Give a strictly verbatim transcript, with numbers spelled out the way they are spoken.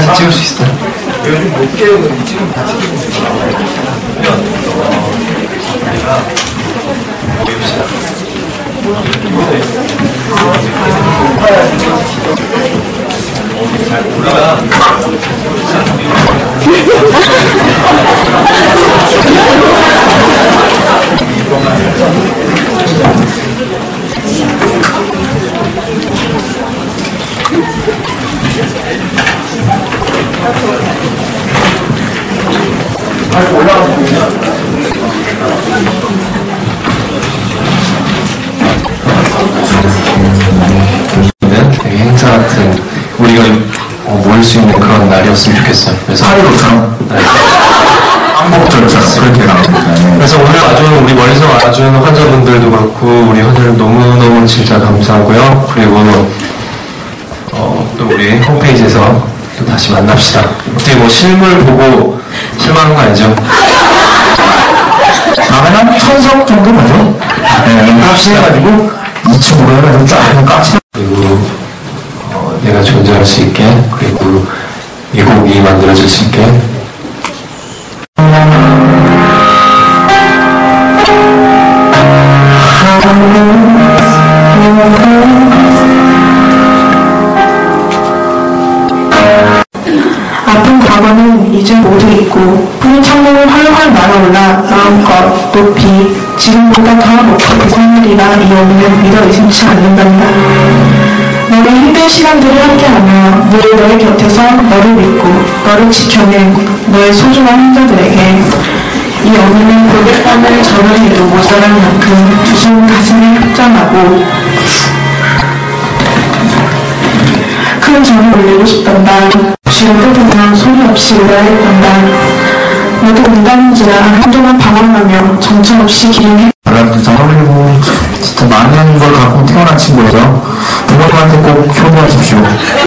사진 찍을 수 있어요? 요즘 못 깨요. 지금 다 찍고 있어요. 우리가 보입시다. 우리가 되게 행사 같은 우리가 어, 모일 수 있는 그런 날이었으면 좋겠어요. 그래서 파리로처럼 네. 한복절처럼 그렇게 나옵니다. 그래서 오늘 와준 우리 멀리서 와준 환자분들도 그렇고 우리 환자들 너무너무 진짜 감사하고요. 그리고 어, 또 우리 홈페이지에서 또 다시 만납시다. 어떻게 뭐 실물 보고 실망한 거 아니죠? 나가면 천석 정도 가죠. 네, 값이 해가지고 이층으로 해가지고 쫙 그냥 깍지. 그리고 어, 내가 존재할 수 있게, 그리고 이 곡이 만들어질 수 있게. 아픈 과거는 이제 모두 잊고 푸른 창문을 활활 날아올라 마음껏 높이 지금보다 더 높은 이상들이라 이 오늘은 믿어 의심치 않는단다. 너의 힘든 시간들을 함께하며 늘 너의 곁에서 너를 믿고 너를 지켜낸 너의 소중한 환자들에게 이 어머니는 고백감을 전화해도 모자랄 만큼 두 손 가슴에 합장하고 큰 점을 올리고 싶단다. 쥐를 뜯으면 소리 없이 울어야했단다. 너도 농담인지라 한동안 방황하며 정처없이 기름해 말하는 상황이고 진짜 많은 걸 갖고 태어난 친구예요. 부모님한테 꼭 효도하십시오.